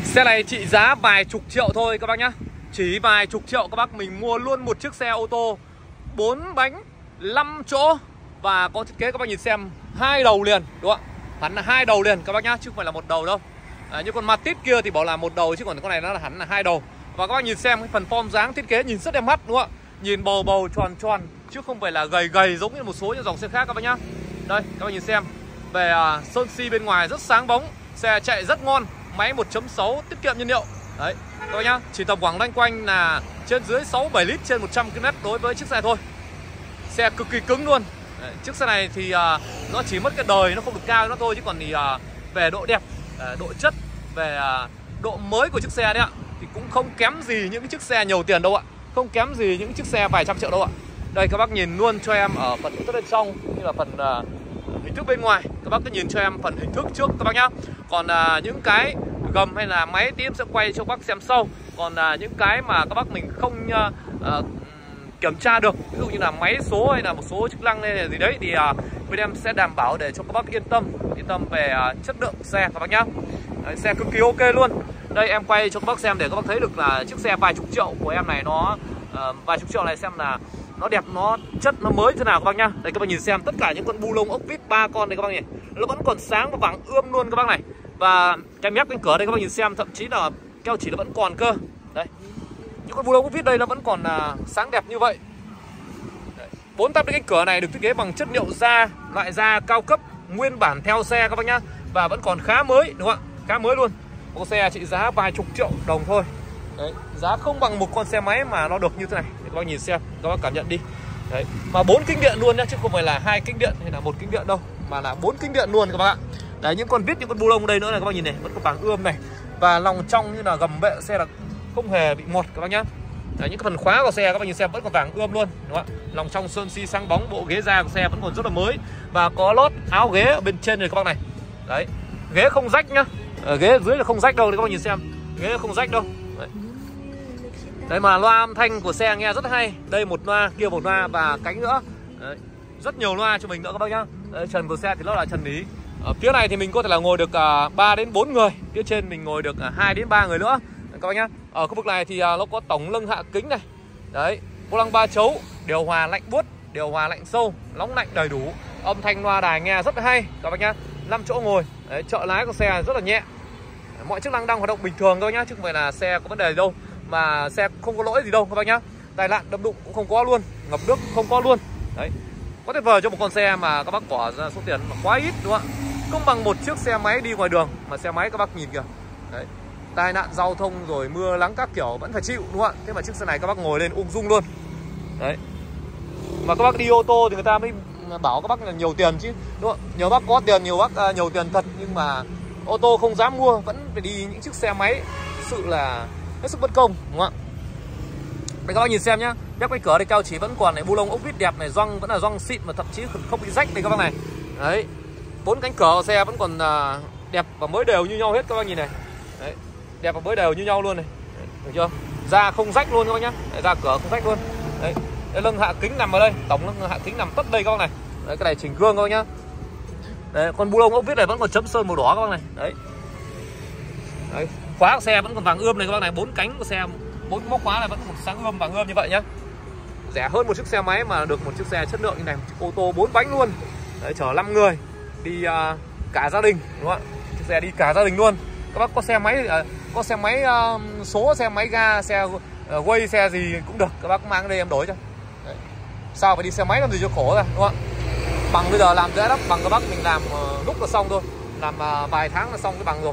Xe này trị giá vài chục triệu thôi các bác nhá. Chỉ vài chục triệu các bác mình mua luôn một chiếc xe ô tô 4 bánh 5 chỗ. Và có thiết kế các bác nhìn xem, 2 đầu liền, đúng không ạ? Hẳn là 2 đầu liền các bác nhá, chứ không phải là một đầu đâu. Như con Matiz kia thì bảo là một đầu, chứ còn con này nó là hẳn là 2 đầu. Và các bác nhìn xem cái phần form dáng thiết kế nhìn rất đẹp mắt, đúng không ạ? Nhìn bầu bầu tròn tròn, chứ không phải là gầy gầy giống như một số những dòng xe khác các bác nhá. Đây các bác nhìn xem, về sơn xi bên ngoài rất sáng bóng, xe chạy rất ngon, máy 1.6 tiết kiệm nhiên liệu. Đấy các bác nhá, chỉ tầm khoảng loanh quanh là trên dưới 6-7 lít trên 100 km đối với chiếc xe thôi. Xe cực kỳ cứng luôn. Đấy, chiếc xe này thì nó chỉ mất cái đời nó không được cao nó thôi, chứ còn thì về độ đẹp, độ chất, về độ mới của chiếc xe đấy ạ, thì cũng không kém gì những cái chiếc xe nhiều tiền đâu ạ. Không kém gì những chiếc xe vài trăm triệu đâu ạ. Đây các bác nhìn luôn cho em ở phần nội thất bên trong, như là phần hình thức bên ngoài. Các bác cứ nhìn cho em phần hình thức trước các bác nhá. Còn những cái gầm hay là máy tí em sẽ quay cho các bác xem sau. Còn những cái mà các bác mình không kiểm tra được, ví dụ như là máy số hay là một số chức năng hay là gì đấy, thì bên em sẽ đảm bảo để cho các bác yên tâm về chất lượng xe các bác nhá. Đấy, xe cực kỳ ok luôn. Đây em quay cho các bác xem để các bác thấy được là chiếc xe vài chục triệu của em này nó vài chục triệu này xem là nó đẹp, nó chất, nó mới thế nào các bác nhá. Đây các bác nhìn xem tất cả những con bu lông ốc vít 3 con này các bác nhỉ, nó vẫn còn sáng và vàng ươm luôn các bác này. Và cái mép cánh cửa đây các bác nhìn xem, thậm chí là keo chỉ nó vẫn còn cơ. Đây, những con bu lông ốc vít đây nó vẫn còn sáng đẹp như vậy. 4 tắp cánh cửa này được thiết kế bằng chất liệu da, loại da cao cấp nguyên bản theo xe các bác nhá, và vẫn còn khá mới, đúng không ạ? Khá mới luôn. Một xe trị giá vài chục triệu đồng thôi. Đấy, giá không bằng một con xe máy mà nó được như thế này. Để các bác nhìn xem, các bác cảm nhận đi. Đấy, mà 4 kính điện luôn nhá, chứ không phải là 2 kính điện hay là 1 kính điện đâu, mà là 4 kính điện luôn các bác ạ. Đấy, những con vít, những con bu lông đây nữa này các bác nhìn này, vẫn còn vàng ươm này. Và lòng trong như là gầm bệ xe là không hề bị ngọt các bác nhá. Đấy, những cái phần khóa của xe các bác nhìn xem vẫn còn vàng ươm luôn, đúng không ạ? Lòng trong sơn xi sáng bóng, bộ ghế da của xe vẫn còn rất là mới. Và có lót áo ghế ở bên trên này các bác này. Đấy, ghế không rách nhá. Ở ghế dưới là không rách đâu, các bác nhìn xem, ghế không rách đâu. Đấy. Đấy mà loa âm thanh của xe nghe rất hay. Đây một loa, kia một loa và cánh nữa. Đấy, rất nhiều loa cho mình nữa các bác nhá. Đấy, trần của xe thì nó là trần lý. Ở phía này thì mình có thể là ngồi được 3 đến 4 người. Phía trên mình ngồi được 2 đến 3 người nữa các bác nhá. Ở khu vực này thì nó có tổng lưng hạ kính này. Đấy, vô lăng 3 chấu, điều hòa lạnh buốt, điều hòa lạnh sâu, nóng lạnh đầy đủ. Âm thanh loa đài nghe rất là hay các bác nhá. 5 chỗ ngồi. Đấy, trợ lái của xe rất là nhẹ. Mọi chức năng đang hoạt động bình thường thôi nhá, chứ không phải là xe có vấn đề gì đâu, mà xe không có lỗi gì đâu các bác nhá. Tai nạn đâm đụng cũng không có luôn, ngập nước không có luôn. Đấy, có tuyệt vời cho một con xe mà các bác bỏ ra số tiền mà quá ít, đúng không ạ? Không bằng một chiếc xe máy đi ngoài đường, mà xe máy các bác nhìn kìa. Đấy, tai nạn giao thông rồi mưa nắng các kiểu vẫn phải chịu, đúng không ạ? Thế mà chiếc xe này các bác ngồi lên ung dung luôn. Đấy, mà các bác đi ô tô thì người ta mới bảo các bác là nhiều tiền chứ, đúng không? Nhiều bác có tiền, nhiều bác nhiều tiền thật, nhưng mà ô tô không dám mua, vẫn phải đi những chiếc xe máy. Thực sự là hết sức bất công, đúng không ạ? Đây các bác nhìn xem nhá, mép cái cửa đây cao chỉ vẫn còn này, bu lông ốc vít đẹp này, gioăng vẫn là gioăng xịn mà thậm chí không bị rách đây các bác này. Đấy, 4 cánh cửa của xe vẫn còn đẹp và mới đều như nhau hết các bác nhìn này. Đấy, đẹp và mới đều như nhau luôn này. Đấy, được chưa? Da không rách luôn các bác nhá. Đấy, da cửa không rách luôn. Đấy, đây, lưng hạ kính nằm ở đây, tổng lưng hạ kính nằm tất đây các bác này. Đấy, cái này chỉnh gương các bác nhá. Đấy, con bu lông ốc vít này vẫn còn chấm sơn màu đỏ các bác này. Đấy. Đấy, khóa của xe vẫn còn vàng ươm này các bác này, 4 cánh của xe, 4 móc khóa này vẫn còn sáng ươm vàng ươm như vậy nhá. Rẻ hơn một chiếc xe máy mà được một chiếc xe chất lượng như này, một chiếc ô tô 4 bánh luôn. Đấy, chở 5 người đi cả gia đình, đúng không ạ? Chiếc xe đi cả gia đình luôn. Các bác có xe máy số, xe máy ga, xe quay, xe gì cũng được, các bác mang đây em đổi cho. Đấy. Sao phải đi xe máy làm gì cho khổ ra, đúng không ạ? Bằng bây giờ làm dễ lắm, bằng các bác mình làm lúc là xong thôi, làm vài tháng là xong cái bằng rồi.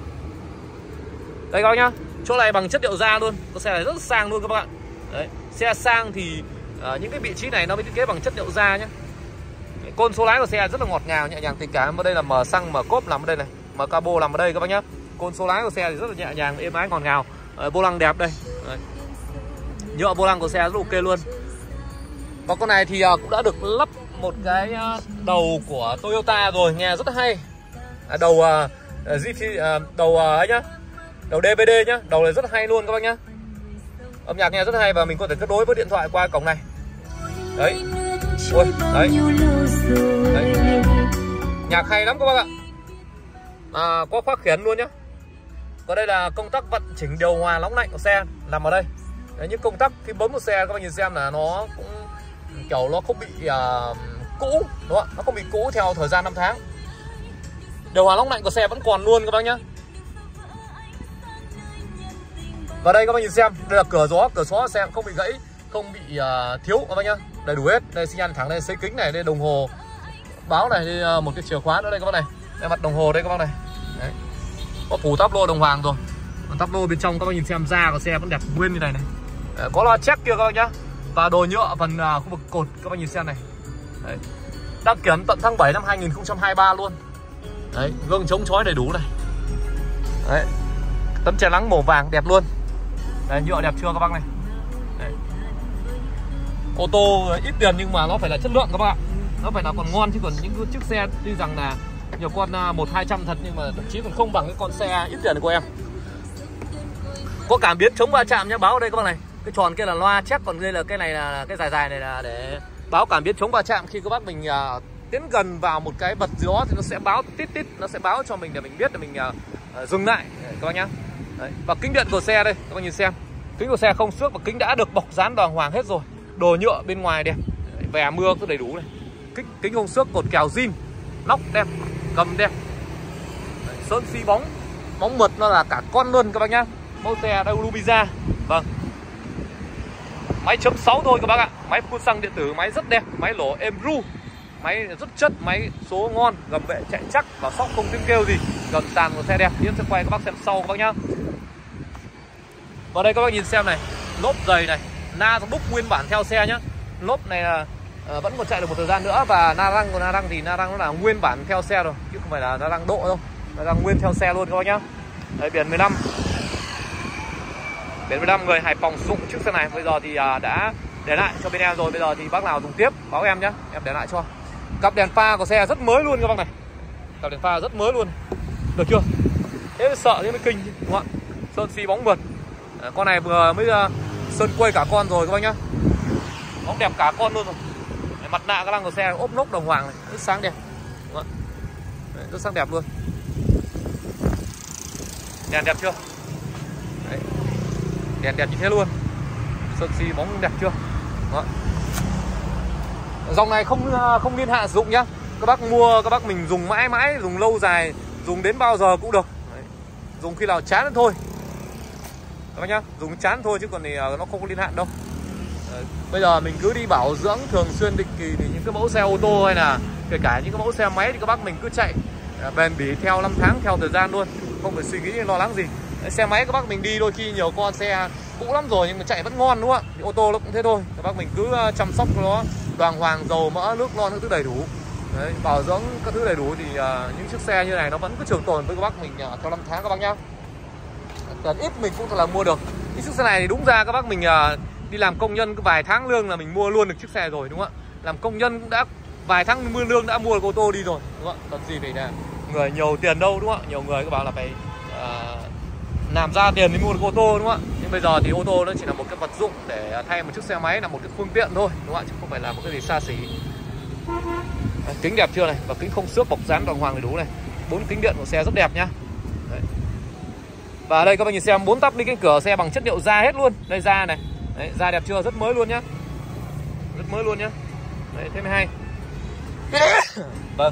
Đây các bác nhá, chỗ này bằng chất liệu da luôn, con xe này rất sang luôn các bác ạ. Đấy, xe sang thì những cái vị trí này nó mới thiết kế bằng chất liệu da nhá. Côn số lái của xe rất là ngọt ngào, nhẹ nhàng tình cảm. Ở đây là mở xăng, mở cốp nằm ở đây này, mở cabo nằm ở đây các bác nhá. Côn số lái của xe thì rất là nhẹ nhàng, êm ái, ngọt ngào. Vô lăng đẹp đây. Đấy. Nhựa vô lăng của xe rất là ok luôn. Và con này thì cũng đã được lắp một cái đầu của Toyota rồi, nghe rất hay. Đầu đầu ấy nhá, đầu DVD nhá, đầu này rất hay luôn các bác nhá. Âm nhạc nghe rất hay và mình có thể kết nối với điện thoại qua cổng này. Đấy. Ôi, đấy. Đấy. Nhạc hay lắm các bác ạ. Có khóa khiển luôn nhá. Còn đây là công tắc vận chỉnh điều hòa nóng lạnh của xe nằm ở đây. Đấy, những công tắc khi bấm một xe các bạn nhìn xem là nó cũng kiểu nó không bị cũ, đúng không? Nó không bị cũ theo thời gian năm tháng. Điều hòa nóng lạnh của xe vẫn còn luôn các bác nhá. Và đây các bác nhìn xem, đây là cửa xó xe không bị gãy, không bị thiếu các bác nhá. Đầy đủ hết. Đây xi nhan thẳng đây, xế kính này, đây đồng hồ báo này, đây một cái chìa khóa nữa đây các bác này. Đây mặt đồng hồ đây các bác này. Đấy. Có phủ táp lô đồng hoàng rồi. Còn táp lô bên trong các bác nhìn xem, da của xe vẫn đẹp nguyên như này này. Đấy, có loa check kia các bác nhá. Và đồ nhựa phần khu vực cột các bác nhìn xem này. Đấy. Đăng kiểm tận tháng 7 năm 2023 luôn. Đấy, gương chống chói đầy đủ này. Đấy. Tấm che nắng màu vàng đẹp luôn. Đấy, nhựa đẹp chưa các bác này. Đấy. Ô tô ít tiền nhưng mà nó phải là chất lượng các bác ạ. Nó phải là còn ngon, chứ còn những chiếc xe tuy rằng là nhiều con 100-200 thật nhưng mà thậm chí còn không bằng cái con xe ít tiền của em. Có cảm biến chống va chạm nhá, báo ở đây các bác này. Cái tròn kia là loa check, còn đây là cái này là cái dài dài này là để báo cảm biến chống va chạm. Khi các bác mình tiến gần vào một cái vật gì đó thì nó sẽ báo tít tít, nó sẽ báo cho mình để mình biết là mình dừng lại các bác nhá. Đấy. Và kính điện của xe đây các bác nhìn xem, kính của xe không xước và kính đã được bọc dán đàng hoàng hết rồi. Đồ nhựa bên ngoài đẹp, vè mưa cứ đầy đủ này. Kính không xước, cột kèo zin, nóc đẹp, cầm đẹp. Đấy, sơn xi bóng mượt nó là cả con luôn các bác nhá. Mẫu xe đây Lumia. Vâng. Máy chấm 6 thôi các bác ạ. Máy phun xăng điện tử, máy rất đẹp, máy lỗ êm ru. Máy rất chất, máy số ngon, gầm bệ chạy chắc và sóc không tiếng kêu gì. Gầm sàn của xe đẹp, Yến sẽ quay các bác xem sau các bác nhá. Vào đây các bác nhìn xem này, lốp dày này, na book nguyên bản theo xe nhá. Lốp này là vẫn còn chạy được một thời gian nữa. Và na răng thì na răng nó là nguyên bản theo xe rồi, chứ không phải là na răng độ đâu. Na răng nguyên theo xe luôn các bác nhá. Đấy, biển 15. Biển 15 người Hải Phòng sử dụng chiếc xe này. Bây giờ thì đã để lại cho bên em rồi. Bây giờ thì bác nào dùng tiếp báo em nhá, em để lại cho. Cặp đèn pha của xe rất mới luôn các bác này. Cặp đèn pha rất mới luôn. Được chưa? Thế mới sợ, thế mới kinh, đúng không ạ? Sơn xi bóng mượt. Con này vừa mới sơn quay cả con rồi các bác nhá. Bóng đẹp cả con luôn rồi. Mặt nạ các lăng của xe ốp nốt đồng hoàng này, rất sáng đẹp. Đúng không? Đấy, rất sáng đẹp luôn. Đèn đẹp chưa? Đấy. Đèn đẹp như thế luôn. Sơn xi bóng đẹp chưa? Đó. Dòng này không niên hạn sử dụng nhá. Các bác mua, các bác mình dùng mãi mãi, dùng lâu dài, dùng đến bao giờ cũng được. Đấy. Dùng khi nào chán thôi các bác nhá, dùng chán thôi chứ còn thì nó không có niên hạn đâu. Bây giờ mình cứ đi bảo dưỡng thường xuyên định kỳ thì những cái mẫu xe ô tô hay là kể cả những cái mẫu xe máy thì các bác mình cứ chạy bền bỉ theo năm tháng, theo thời gian luôn, không phải suy nghĩ lo lắng gì. Đấy, xe máy các bác mình đi đôi khi nhiều con xe cũ lắm rồi nhưng mà chạy vẫn ngon đúng không ạ? Thì ô tô nó cũng thế thôi, các bác mình cứ chăm sóc nó đàng hoàng, dầu mỡ nước lon các thứ đầy đủ. Đấy, bảo dưỡng các thứ đầy đủ thì những chiếc xe như này nó vẫn cứ trường tồn với các bác mình theo năm tháng các bác nhá. Cần ít mình cũng là mua được. Cái chiếc xe này thì đúng ra các bác mình đi làm công nhân cứ vài tháng lương là mình mua luôn được chiếc xe rồi đúng không ạ? Làm công nhân cũng đã vài tháng mua lương đã mua được ô tô đi rồi đúng không ạ? Cần gì phải là người nhiều tiền đâu đúng không ạ? Nhiều người các bảo là phải làm ra tiền để mua được ô tô đúng không ạ? Nhưng bây giờ thì ô tô nó chỉ là một cái vật dụng để thay một chiếc xe máy, là một cái phương tiện thôi đúng không ạ? Chứ không phải là một cái gì xa xỉ. Kính đẹp chưa này, và kính không xước, bọc dán đàng hoàng đầy đủ này. 4 kính điện của xe rất đẹp nhá. Đấy. Và ở đây các bạn nhìn xem 4 tắp ly cánh cửa xe bằng chất liệu da hết luôn. Đây da này. Đấy, da đẹp chưa, rất mới luôn nhá. Rất mới luôn nhá. Đấy, thế mới hay. Vâng.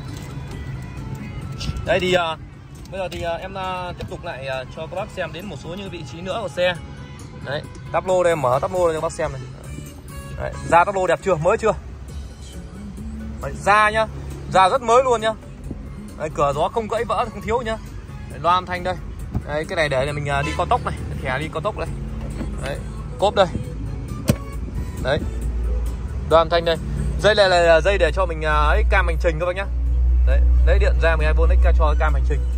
Đây thì bây giờ thì em tiếp tục lại cho các bác xem đến một số những vị trí nữa của xe. Đấy, táp lô đây, mở táp lô cho các bác xem này. Đấy, da táp lô đẹp chưa, mới chưa? Đấy, da nhá, da rất mới luôn nhá. Đấy, cửa gió không gãy vỡ, không thiếu nhá. Đấy, loa âm thanh đây. Đấy, cái này để mình đi cao tốc này, thẻ đi cao tốc đây. Đấy, cốp đây. Đấy, loa âm thanh đây. Dây này là dây để cho mình ấy cam hành trình các bác nhá. Đấy, lấy điện ra 12V extra cho cam hành trình.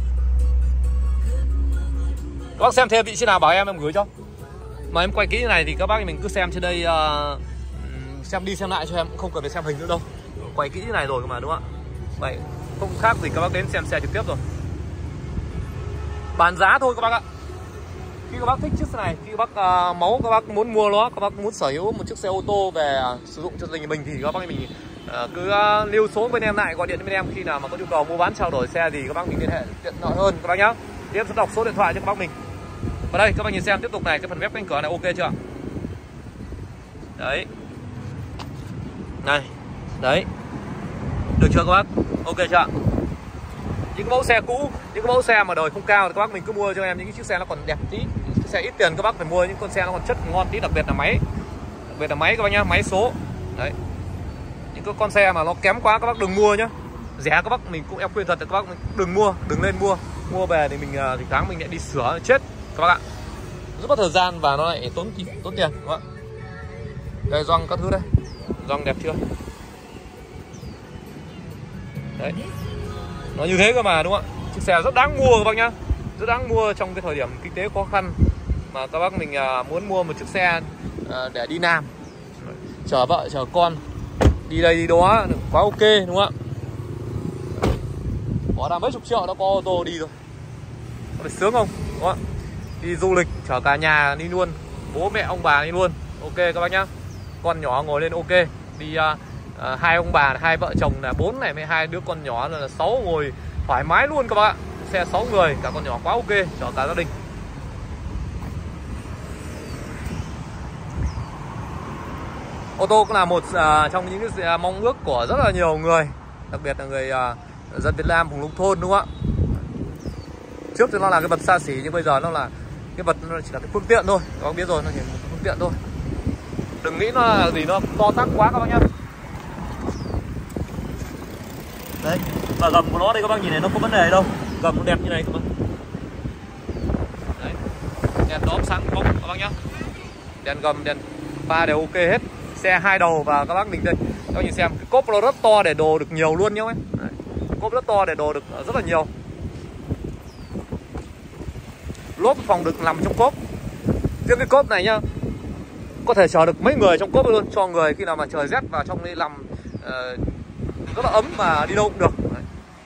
Các bác xem thêm vị trí nào bảo em gửi cho. Mà em quay kỹ như này thì các bác mình cứ xem trên đây, xem đi xem lại cho em, cũng không cần phải xem hình nữa đâu. Quay kỹ như này rồi mà đúng không ạ? Vậy không khác gì các bác đến xem xe trực tiếp rồi. Bán giá thôi các bác ạ. Khi các bác thích chiếc xe này, khi các bác máu các bác muốn mua nó, các bác muốn sở hữu một chiếc xe ô tô về sử dụng cho gia đình mình thì các bác mình cứ lưu số bên em lại, gọi điện bên em khi nào mà có nhu cầu mua bán trao đổi xe gì các bác mình liên hệ tiện lợi hơn các bác nhá. Thì em sẽ đọc số điện thoại cho các bác mình. Và đây các bác nhìn xem tiếp tục này, cái phần mép cánh cửa này ok chưa? Đấy. Này. Đấy. Được chưa các bác? Ok chưa? Những cái mẫu xe cũ, những cái mẫu xe mà đời không cao thì các bác mình cứ mua cho em những cái chiếc xe nó còn đẹp tí. Chiếc xe ít tiền các bác phải mua những con xe nó còn chất ngon tí, đặc biệt là máy. Đặc biệt là máy các bác nhá, máy số. Đấy. Những cái con xe mà nó kém quá các bác đừng mua nhá. Rẻ các bác mình cũng em khuyên thật là các bác đừng mua, đừng lên mua. Mua về thì mình thì tháng mình lại đi sửa chết các bác ạ. Rất mất thời gian và nó lại tốn tiền đúng không ạ? Đây gioăng các thứ đây. Gioăng đẹp chưa? Đấy. Nó như thế cơ mà đúng không ạ? Chiếc xe rất đáng mua các bác nhá. Rất đáng mua trong cái thời điểm kinh tế khó khăn mà các bác mình muốn mua một chiếc xe để đi làm, chở vợ chở con đi đây đi đó quá ok đúng không ạ? Bỏ ra mấy chục triệu đã có ô tô đi rồi. Có phải sướng không? Đúng không ạ? Đi du lịch chở cả nhà đi luôn, bố mẹ ông bà đi luôn. Ok các bác nhá. Con nhỏ ngồi lên ok. Đi hai ông bà, hai vợ chồng là 4 này với hai đứa con nhỏ là 6 ngồi thoải mái luôn các bác ạ. Xe 6 người, cả con nhỏ quá ok, chở cả gia đình. Ô tô cũng là một trong những cái mong ước của rất là nhiều người, đặc biệt là người dân Việt Nam vùng nông thôn đúng không ạ? Trước thì nó là cái vật xa xỉ nhưng bây giờ nó là cái vật, nó chỉ là cái phương tiện thôi. Các bác biết rồi, nó chỉ là một phương tiện thôi. Đừng nghĩ nó là gì nó to tác quá các bác nhá. Đấy, và gầm của nó đây các bác nhìn này, nó có vấn đề đâu. Gầm nó đẹp như này các bác. Đấy. Đèn đóm sáng bóng các bác nhá. Đèn gầm, đèn pha đều ok hết. Xe hai đầu và các bác mình đây. Các bác nhìn xem, cái cốp nó rất to để đồ được nhiều luôn nhá ấy. Đấy. Cốp rất to để đồ được rất là nhiều. Lốp phòng được nằm trong cốp. Riêng cái cốp này nhá, có thể chở được mấy người trong cốp luôn, cho người khi nào mà trời rét vào trong đây nằm rất là ấm mà đi đâu cũng được. Đấy.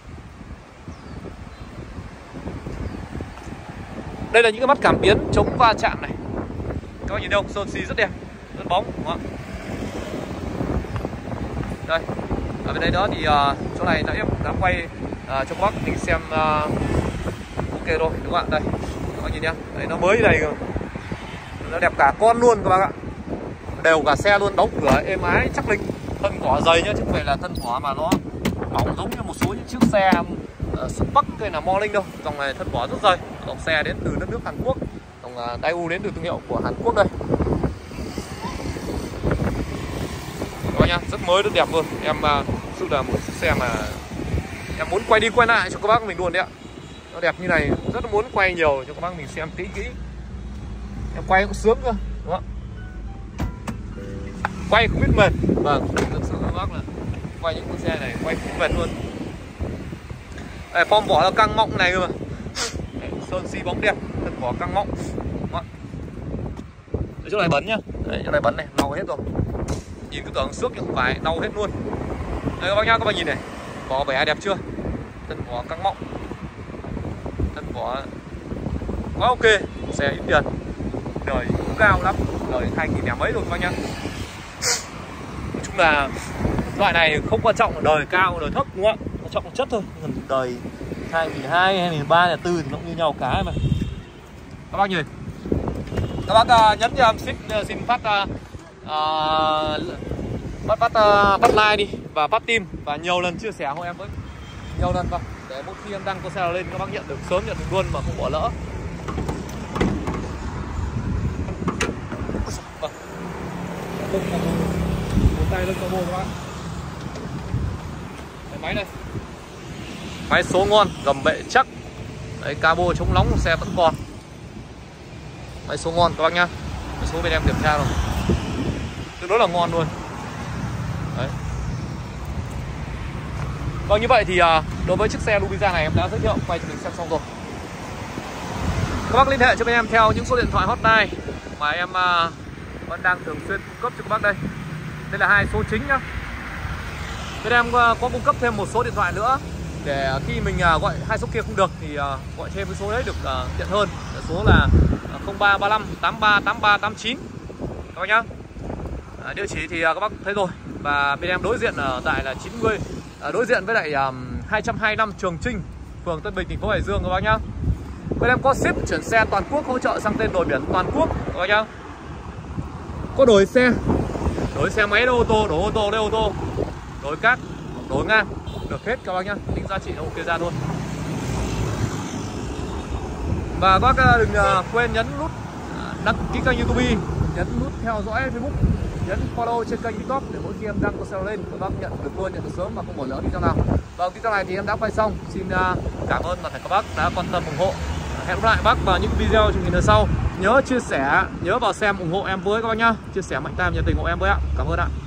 Đây là những cái mắt cảm biến chống va chạm này. Các bạn nhìn thấy không? Sơn xi rất đẹp, rất bóng đúng không ạ? Đây, ở bên đây đó thì chỗ này nãy em đã quay cho các bác mình xem ok rồi đúng không ạ? Đây, các bác nhìn nhá, đấy nó mới đây, nó đẹp cả con luôn các bác ạ. Đều cả xe luôn, đóng cửa êm ái chắc lịch, thân vỏ dày nhá, chứ không phải là thân vỏ mà nó mỏng giống như một số những chiếc xe Spark hay là Morning đâu. Dòng này thân vỏ rất dày, dòng xe đến từ đất nước Hàn Quốc, dòng Daewoo đến từ thương hiệu của Hàn Quốc đây. Các bác nhá, rất mới rất đẹp luôn. Em sự là một chiếc xe mà em muốn quay đi quay lại cho các bác mình luôn đấy ạ. Nó đẹp như này, rất là muốn quay nhiều cho các bác mình xem kỹ. Em quay cũng sướng cơ, đúng không? Quay không biết mệt. Vâng, thực sự các bác là quay những con xe này quay không mệt luôn. Đây, form vỏ là căng mọng này cơ mà. Đấy, sơn xi bóng đẹp, thân vỏ căng mọng. Đấy, chỗ này bẩn nhá. Đấy, chỗ này bẩn này, lau hết rồi. Nhìn cứ tưởng xước nhưng không phải, lau hết luôn. Đây các bác nhá, các bác nhìn này, vỏ vẻ đẹp chưa? Thân vỏ căng mọng, thân vỏ quá ok. Xe ít tiền, đời cũng cao lắm, đời 2000 mấy rồi các bác nhá. Nói chung là loại này không quan trọng là đời cao đời thấp đúng không ạ? Quan trọng là chất thôi. Đời 2002, 2003, 2004 thì nó cũng như nhau cả mà. Các bác nhìn, các bác nhấn cho em xin phát bắt like đi và bắt tim và nhiều lần chia sẻ hộ em với, nhiều lần vào để mỗi khi em đăng con xe nào lên các bác nhận được sớm, nhận được luôn mà không bỏ lỡ. Vâng. Một tay lên turbo các bác. Cái máy này, máy số ngon, gầm bệ chắc. Đấy, cabo chống nóng xe vẫn còn. Máy số ngon các bác nhá. Máy số bên em kiểm tra rồi, tương đối là ngon luôn. Đấy. Vâng, như vậy thì đối với chiếc xe Lubiza này em đã giới thiệu quay cho mình xem xong rồi. Các bác liên hệ cho bên em theo những số điện thoại hotline mà em vẫn đang thường xuyên cung cấp cho các bác đây. Đây là hai số chính nhá. Bên em có cung cấp thêm một số điện thoại nữa để khi mình gọi hai số kia không được thì gọi thêm cái số đấy được tiện hơn. Số là 0335 83 83 89 các bác nhá. Địa chỉ thì các bác thấy rồi. Và bên em đối diện ở tại là 90, đối diện với lại 225 Trường Trinh, phường Tân Bình, thành phố Hải Dương các bác nhá. Bên em có ship chuyển xe toàn quốc, hỗ trợ sang tên đổi biển toàn quốc các bác nhá. Có đổi xe máy đâu ô tô, đổi ô tô đây ô tô, đổi cát, đổi ngang được hết các bác nhá, tính giá trị ok ra luôn. Và các bác đừng quên nhấn nút đăng ký kênh YouTube, nhấn nút theo dõi Facebook, nhấn follow trên kênh TikTok để mỗi khi em đăng có sale lên các bác nhận được luôn, nhận được sớm mà không bỏ lỡ video nào. Và video này thì em đã quay xong. Xin cảm ơn toàn thể các bác đã quan tâm ủng hộ. Hẹn gặp lại bác vào những video chương trình lần sau. Nhớ chia sẻ, nhớ vào xem ủng hộ em với các bác nhá. Chia sẻ mạnh tay, nhiệt tình ủng hộ em với ạ. Cảm ơn ạ.